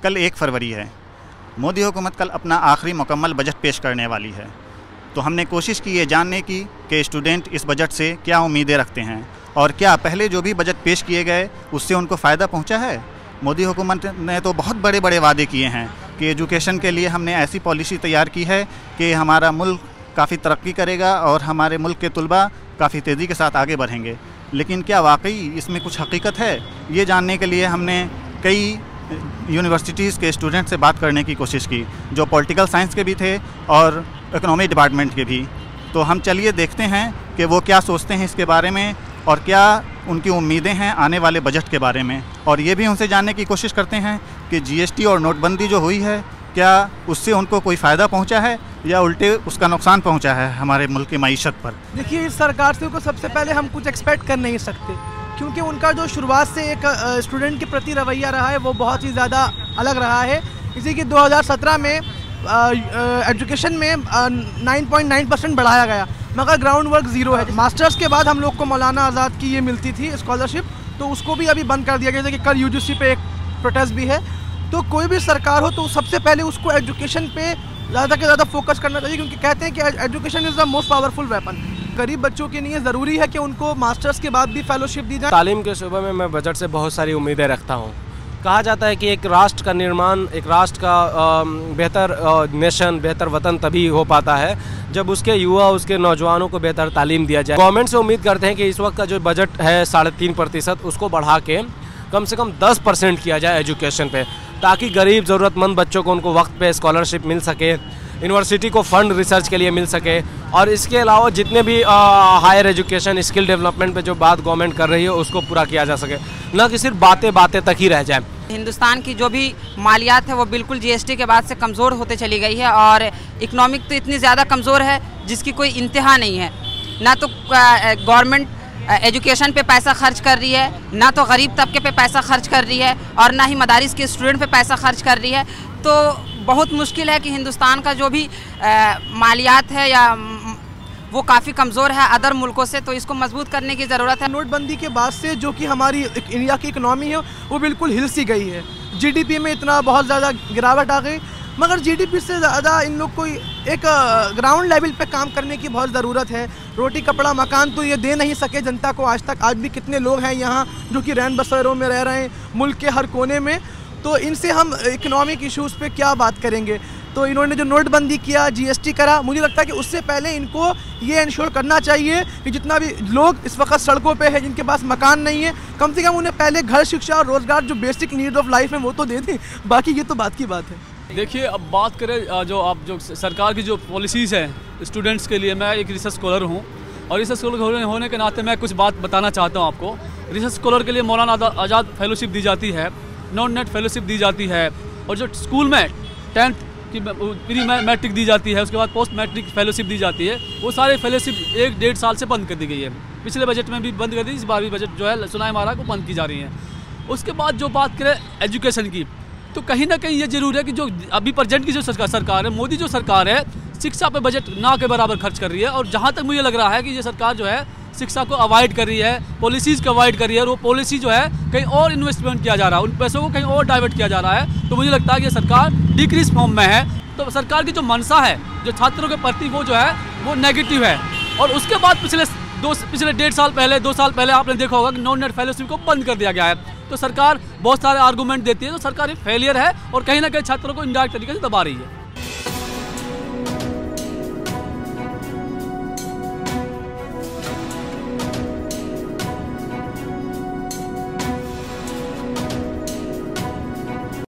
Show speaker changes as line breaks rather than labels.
कल 1 फरवरी है। मोदी हुकूमत कल अपना आखिरी मुकम्मल बजट पेश करने वाली है। तो हमने कोशिश की ये जानने की कि स्टूडेंट इस बजट से क्या उम्मीदें रखते हैं और क्या पहले जो भी बजट पेश किए गए उससे उनको फ़ायदा पहुंचा है। मोदी हुकूमत ने तो बहुत बड़े बड़े वादे किए हैं कि एजुकेशन के लिए हमने ऐसी पॉलिसी तैयार की है कि हमारा मुल्क काफ़ी तरक्की करेगा और हमारे मुल्क के तलबा काफ़ी तेज़ी के साथ आगे बढ़ेंगे। लेकिन क्या वाकई इसमें कुछ हकीकत है, ये जानने के लिए हमने कई यूनिवर्सिटीज़ के स्टूडेंट से बात करने की कोशिश की, जो पॉलिटिकल साइंस के भी थे और इकोनॉमी डिपार्टमेंट के भी। तो हम चलिए देखते हैं कि वो क्या सोचते हैं इसके बारे में और क्या उनकी उम्मीदें हैं आने वाले बजट के बारे में। और ये भी उनसे जानने की कोशिश करते हैं कि जीएसटी और नोटबंदी जो हुई है क्या उससे उनको कोई फ़ायदा पहुंचा है या उल्टे उसका नुकसान पहुंचा है हमारे मुल्क की मईशत पर।
देखिए, इस सरकार से को सबसे पहले हम कुछ एक्सपेक्ट कर नहीं सकते, क्योंकि उनका जो शुरुआत से एक स्टूडेंट के प्रति रवैया रहा है वो बहुत ही ज़्यादा अलग रहा है। इसी कि 2017 में एजुकेशन में 9.9% बढ़ाया गया, मगर ग्राउंड वर्क ज़ीरो है। मास्टर्स के बाद हम लोग को मौलाना आज़ाद की ये मिलती थी स्कॉलरशिप, तो उसको भी अभी बंद कर दिया गया। जैसे कि कल यूजीसी पे एक प्रोटेस्ट भी है। तो कोई भी सरकार हो तो सबसे पहले उसको एजुकेशन पे ज़्यादा से ज़्यादा फोकस करना चाहिए, क्योंकि कहते हैं कि education is the most powerful weapon. गरीब बच्चों के लिए ज़रूरी है कि उनको मास्टर्स के बाद भी फेलोशिप दी जाए।
तालीम के शोबे में मैं बजट से बहुत सारी उम्मीदें रखता हूँ। कहा जाता है कि एक राष्ट्र का निर्माण, एक राष्ट्र का बेहतर नेशन, बेहतर वतन तभी हो पाता है जब उसके युवा, उसके नौजवानों को बेहतर तालीम दिया जाए। गवर्नमेंट से उम्मीद करते हैं कि इस वक्त का जो बजट है 3.5%, उसको बढ़ा के कम से कम 10% किया जाए एजुकेशन पे, ताकि गरीब ज़रूरतमंद बच्चों को उनको वक्त पे स्कॉलरशिप मिल सके, यूनिवर्सिटी को फंड रिसर्च के लिए मिल सके। और इसके अलावा जितने भी हायर एजुकेशन, स्किल डेवलपमेंट पे जो बात गवर्नमेंट कर रही है उसको पूरा किया जा सके, न कि सिर्फ बातें तक ही रह जाए।
हिंदुस्तान की जो भी मालियात है वो बिल्कुल जीएसटी के बाद से कमज़ोर होते चली गई है और इकनॉमिक तो इतनी ज़्यादा कमज़ोर है जिसकी कोई इंतहा नहीं है। ना तो गवर्नमेंट एजुकेशन पे पैसा खर्च कर रही है, ना तो गरीब तबके पे पैसा खर्च कर रही है, और ना ही मदारिस के स्टूडेंट पे पैसा खर्च कर रही है। तो बहुत मुश्किल है कि हिंदुस्तान का जो भी मालियात है या वो काफ़ी कमज़ोर है अदर मुल्कों से, तो इसको मजबूत करने की ज़रूरत है।
नोटबंदी के बाद से जो कि हमारी इंडिया की इकनॉमी है वो बिल्कुल हिल सी गई है। जीडीपी में इतना बहुत ज़्यादा गिरावट आ गई, मगर जीडीपी से ज़्यादा इन लोग को एक ग्राउंड लेवल पे काम करने की बहुत ज़रूरत है। रोटी कपड़ा मकान तो ये दे नहीं सके जनता को आज तक। आज भी कितने लोग हैं यहाँ जो कि रैन बसेरों में रह रहे हैं मुल्क के हर कोने में। तो इनसे हम इकोनॉमिक इश्यूज़ पे क्या बात करेंगे। तो इन्होंने जो नोटबंदी किया, जीएसटी करा, मुझे लगता है कि उससे पहले इनको ये इंश्योर करना चाहिए कि जितना भी लोग इस वक्त सड़कों पे हैं, जिनके पास मकान नहीं है, कम से कम उन्हें पहले घर, शिक्षा और रोज़गार, जो बेसिक नीड ऑफ लाइफ है, वो तो दे दें। बाकी ये तो बात की बात है।
देखिए, अब बात करें जो सरकार की जो पॉलिसीज़ हैं स्टूडेंट्स के लिए। मैं एक रिसर्च स्कॉलर हूँ और रिसर्च स्कॉलर होने के नाते मैं कुछ बात बताना चाहता हूँ आपको। रिसर्च स्कॉलर के लिए मौलाना आज़ाद फेलोशिप दी जाती है, नॉन नेट फेलोशिप दी जाती है, और जो स्कूल में 10th की प्री मैट्रिक दी जाती है, उसके बाद पोस्ट मैट्रिक फेलोशिप दी जाती है, वो सारे फेलोशिप 1-1.5 साल से बंद कर दी गई है। पिछले बजट में भी बंद कर दी, इस बार भी बजट जो है सुनाई मारा को बंद की जा रही है। उसके बाद जो बात करें एजुकेशन की, तो कहीं ना कहीं ये जरूर है कि जो अभी प्रेजेंट की जो सरकार है, मोदी जो सरकार है, शिक्षा पे बजट ना के बराबर खर्च कर रही है। और जहाँ तक मुझे लग रहा है कि ये सरकार जो है शिक्षा को अवॉइड कर रही है, पॉलिसीज़ को अवॉइड कर रही है, और वो पॉलिसी जो है कहीं और इन्वेस्टमेंट किया जा रहा है, उन पैसों को कहीं और डाइवर्ट किया जा रहा है। तो मुझे लगता है कि ये सरकार डिक्रीज फॉर्म में है। तो सरकार की जो मंशा है जो छात्रों के प्रति, वो जो है वो नेगेटिव है। और उसके बाद पिछले 1.5 साल पहले, 2 साल पहले आपने देखा होगा कि नॉन नेट फेलोशिप को बंद कर दिया गया है। तो सरकार बहुत सारे आर्गूमेंट देती है, तो सरकार फेलियर है और कहीं ना कहीं छात्रों को इनडायरेक्ट तरीके से दबा रही है।